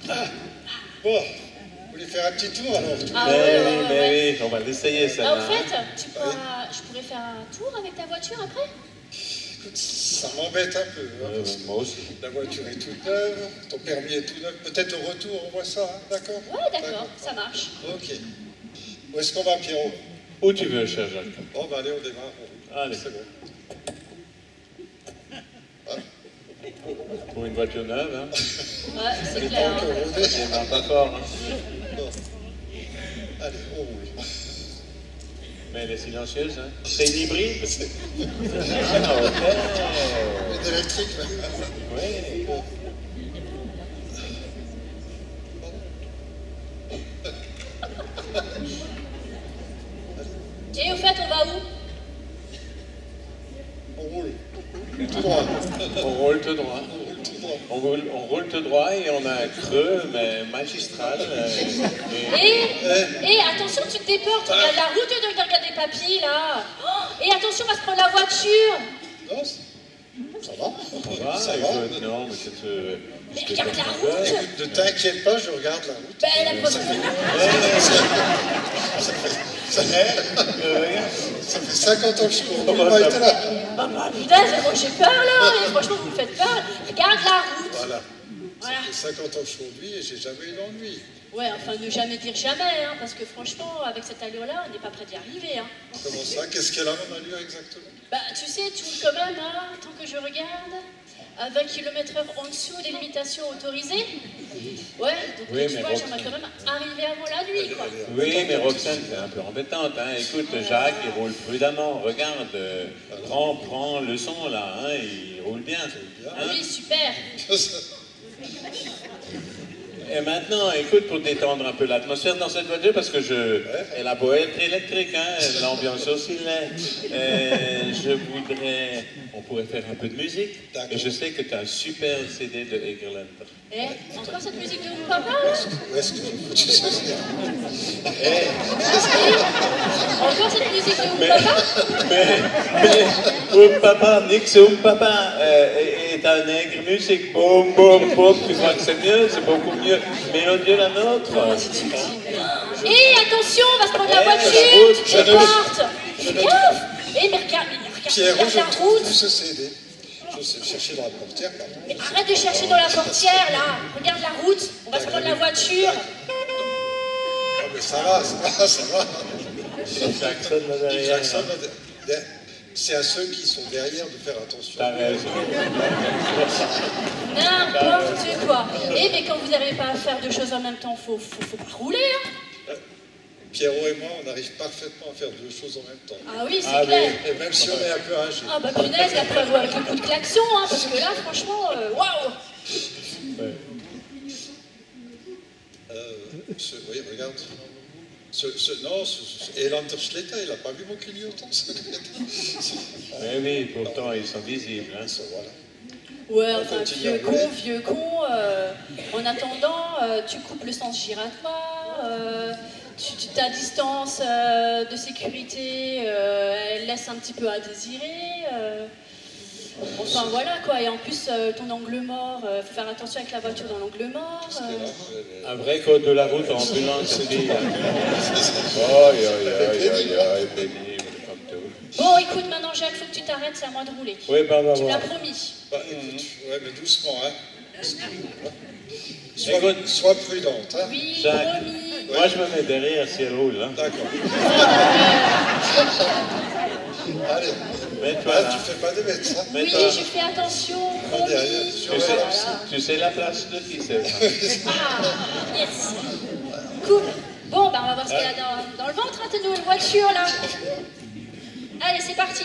Bon, vous voulez faire un petit tour alors? Mais oui, on va l'essayer ça. Ah, au fait, je pourrais faire un tour avec ta voiture après? Écoute, ça m'embête un peu. Hein, parce que moi aussi. la voiture est toute neuve, ton permis est tout neuf. Peut-être au retour, on voit ça, hein, d'accord? Ouais, d'accord, ça marche. Ok. Où est-ce qu'on va, Pierrot? Où tu veux, cher Jacques? Bon, ben allez, on démarre. Allez. C'est bon. Pour une voiture neuve, hein? Ouais, c'est clair. Hein. Ça démarre pas fort, hein? Bon. Allez, on roule. Mais elle est silencieuse, hein? C'est une hybride? Ah, ok. Une électrique, là. Oui. Et au fait, on va où? On roule. Tout droit. On roule tout droit. Tout droit. On roule tout droit et on a un creux, mais magistral. Et attention, tu te déportes, regarde la route de regarder les papilles là. Oh, et attention, on va se prendre la voiture. Non, ça va. Ça va, écoute, non, mais c'est... Mais regarde la route. Écoute, ne t'inquiète pas, je regarde la route. Ben, la Ça fait 50 ans que je cours. Oh, Vous m'avez été là. Ah bah putain, moi j'ai peur là. Et franchement, vous me faites peur. Regarde la route. Voilà. Voilà. Ça fait 50 ans que je conduis et j'ai jamais eu d'ennui. Ouais, enfin, ne jamais dire jamais, hein, parce que franchement, avec cette allure-là, on n'est pas près d'y arriver. Hein. Comment ça? Qu'est-ce qu'elle a mon allure exactement? Bah, tu sais, tu roules quand même, hein, tant que je regarde, à 20 km/h en dessous des limitations autorisées. Ouais, donc Oui, tu mais vois, bon. j'aimerais quand même arriver avant la nuit, quoi. Oui, mais Roxane, c'est un peu embêtante. Hein. Écoute, Jacques, il roule prudemment. Regarde, prends le son là. Hein. Il roule bien. Hein. Oui, super. Et maintenant, écoute, pour détendre un peu l'atmosphère dans cette voiture, parce que elle a beau être électrique, hein, l'ambiance aussi l'est. On pourrait faire un peu de musique. Et je sais que tu as un super CD de Egerland. Eh, encore cette musique de papa? Où est-ce que j'ai foutu ce CD? Encore cette musique de papa? Mais, papa, Nick, c'est papa. Et t'as un nègre musique, boum, boum, boum. Tu crois que c'est mieux? C'est beaucoup mieux mélodieux la nôtre. Et attention, on va se prendre la voiture, tu te portes. Gaffe. Eh, mais regarde Pierrot, je la ne trouve route. plus ce CD. Je sais chercher dans la portière. Mais arrête de chercher dans la portière, là. Regarde la route, on va se prendre la voiture. Ah, mais ça va. Jackson là derrière. Jackson, c'est à ceux qui sont derrière de faire attention. T'as raison. N'importe quoi. Eh, mais quand vous n'arrivez pas à faire deux choses en même temps, faut pas rouler, hein. Pierrot et moi, on arrive parfaitement à faire deux choses en même temps. Ah oui, c'est clair. Et même si on est un peu âgé. Ah bah punaise, la preuve avec le coup de klaxon, hein, parce que là, franchement, waouh. Ouais. Oui, regarde. Elan Schletter, il n'a pas vu mon clignotant. Mais oui, pourtant, ils sont visibles. Hein. Voilà. Ouais, enfin, vieux con. En attendant, tu coupes le sens giratoire, ta distance de sécurité, elle laisse un petit peu à désirer. Enfin, voilà, quoi. Et en plus, ton angle mort, faut faire attention avec la voiture dans l'angle mort. Un vrai code de la route en ambulance, c'est dit. Aïe, pénible, comme tout. Bon, écoute, maintenant, Jacques, faut que tu t'arrêtes, c'est à moi de rouler. Oui, pardon. Tu me l'as promis. Bah, écoute, ouais, mais doucement, hein. Écoute, Sois prudente, hein. Oui, Jacques. promis. Moi, je me mets derrière si elle roule. Hein. D'accord. Allez. Mets-toi Ah, là. tu fais pas de bêtes, hein. Oui, Mets-toi. je fais attention, derrière, promis. sur Tu sais, Voilà. tu sais la place de qui c'est ça? Ah, yes. Cool. Bon, bah on va voir ce qu'elle a dans le ventre, hein, ta nouvelle voiture, là. Allez, c'est parti.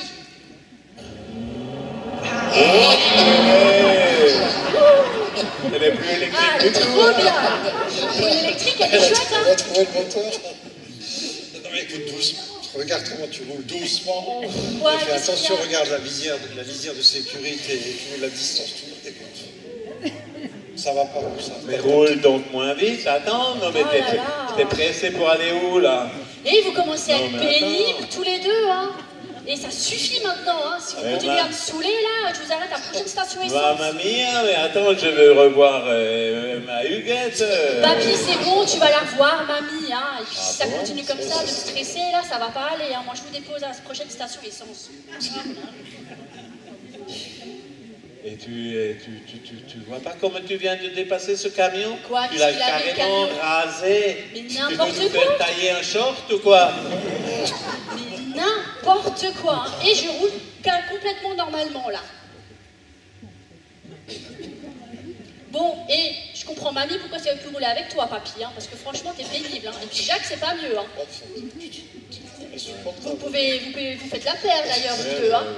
Elle est plus électrique Ah, du tout. trop bien. Pour l'électrique, elle est chouette, On hein. va trouver le moteur. Non, mais écoute, doucement. Regarde comment tu roules doucement. Ouais, Fais qu'est-ce qu'il y attention, a? regarde la visière de sécurité, la distance, tout écoute. Ça va pas comme ça. Mais roule donc moins vite, attends, non mais Oh là là. t'es pressé pour aller où là? Et vous commencez à Non, être mais pénibles attends. tous les deux, hein. Et ça suffit maintenant, hein. Si vous Eh continuez ben. à me saouler, là, je vous arrête à la prochaine station Bah, essence. mamie, mais attends, je veux revoir ma Huguette. Papy, c'est bon, tu vas la revoir, mamie, hein. Et puis, si ça bon continue comme ça, de me stresser, là, ça va pas aller, hein. Moi, je vous dépose à la prochaine station essence. Et tu vois pas comment tu viens de dépasser ce camion? Quoi, Tu qu'est-ce l'as qu'il avait, le carrément camion? rasé. Mais Tu n'importe veux nous quoi. faire tailler un short ou quoi? Mais n'importe quoi, hein. Et je roule complètement normalement, là. Bon, et je comprends, mamie, pourquoi ça veut plus rouler avec toi, papy, hein, parce que franchement, t'es pénible, hein. Et puis Jacques, c'est pas mieux, hein. Vous faites la paire, d'ailleurs, vous deux, hein.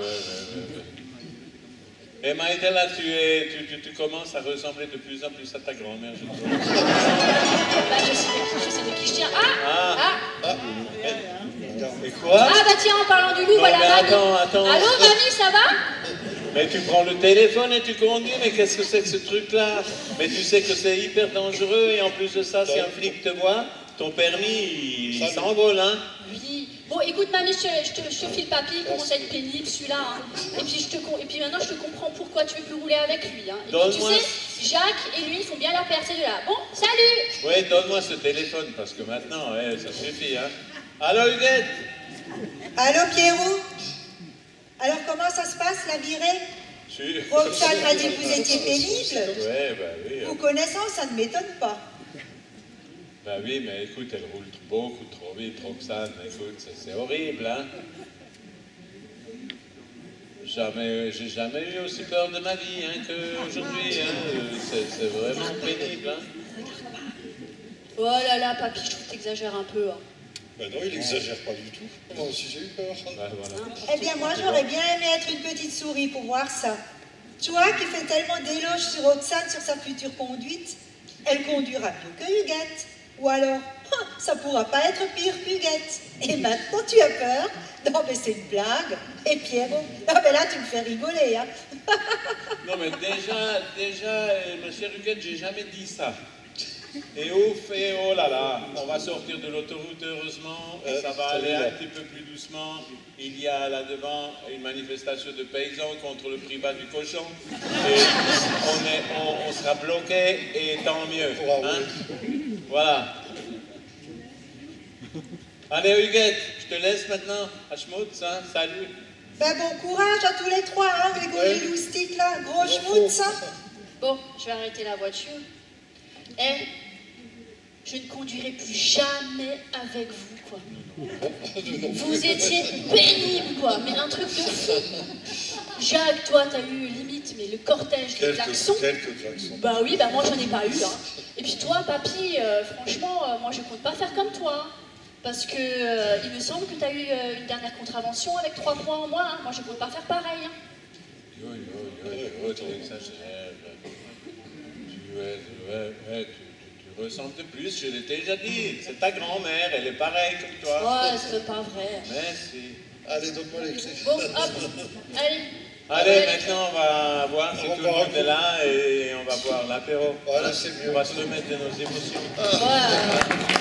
Et Maïtela, tu commences à ressembler de plus en plus à ta grand-mère, je trouve. Bah, je sais de qui je tiens. Et quoi? Ah, bah tiens, en parlant du loup, Non, voilà, mais mamie. attends. Allô, mamie, ça va? Mais tu prends le téléphone et tu conduis, mais qu'est-ce que c'est que ce truc-là? Mais tu sais que c'est hyper dangereux et en plus de ça, si un flic te voit, ton permis, il s'envole, hein? Oui. Bon, écoute, mamie, je te file papy, il commence à être pénible, celui-là, hein. Et puis maintenant, je te comprends pourquoi tu veux plus rouler avec lui, hein. Et puis, tu Donne-moi- sais, Jacques et lui, ils font bien la paire, ces deux-là. Bon, salut! Oui, donne-moi ce téléphone, parce que maintenant, ça suffit, hein? Allô, Huguette? Allô Pierrot? Alors comment ça se passe la virée? Roxane m'a dit que vous étiez pénible. Ouais, bah oui. Vous connaissant, ça ne m'étonne pas. Bah oui, mais écoute, elle roule beaucoup trop vite, Roxane. Écoute, c'est horrible, hein? J'ai jamais eu aussi peur de ma vie, hein, qu'aujourd'hui, hein. C'est vraiment pénible, hein? Oh là là, papy, je trouve que t'exagères un peu, hein. Bah non, il exagère pas du tout. Moi aussi j'ai eu peur. Bah, voilà. Eh bien moi j'aurais bien aimé être une petite souris pour voir ça. Toi qui fais tellement d'éloges sur Roxane sur sa future conduite, elle conduira mieux que Huguette. Ou alors, ça pourra pas être pire qu'Huguette. Et maintenant tu as peur? Non mais c'est une blague. Et Pierrot, ah ben là tu me fais rigoler, hein. Non, mais déjà, ma chère Huguette, j'ai jamais dit ça. Et ouf, et oh là là, on va sortir de l'autoroute, heureusement, et ça va aller un petit peu plus doucement. Il y a là devant une manifestation de paysans contre le prix bas du cochon. Et on sera bloqué, et tant mieux. Hein? Voilà. Allez, Huguette, je te laisse maintenant à Schmutz, hein? Salut. Ben bon courage à tous les trois, hein, les loustiques là, gros schmout, ça. Bon, je vais arrêter la voiture. Et je ne conduirai plus jamais avec vous, quoi. Vous étiez pénible, quoi, mais un truc de fou. Jacques, toi, t'as eu limite, mais le cortège des klaxons. Quelques klaxons. Bah oui, bah moi j'en ai pas eu, hein. Et puis toi, papy, franchement, moi je compte pas faire comme toi. Hein. Parce que il me semble que t'as eu une dernière contravention avec 3 points en moins. Hein. Moi je compte pas faire pareil. Hein. Yo, tu exagères. Tu ressembles de plus, je l'ai déjà dit. C'est ta grand-mère, elle est pareille comme toi. Ouais, c'est pas vrai. Merci. Allez, donne-moi les clés. Bon, hop, allez. Allez, maintenant on va voir si tout le monde est là et on va boire l'apéro. Voilà, c'est mieux. On va se remettre de nos émotions. Ouais.